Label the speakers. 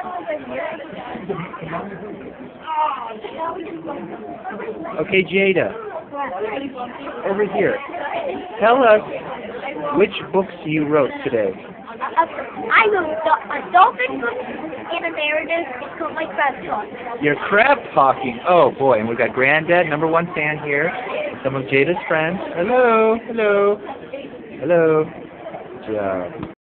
Speaker 1: Okay, Jada, over here. Tell us which books you wrote today.
Speaker 2: I wrote a dolphin book and a narrative. It's called my crab talk.
Speaker 1: You're crab talking. Oh boy, and we've got Granddad, #1 fan here, and some of Jada's friends. Hello, hello, hello. Good job.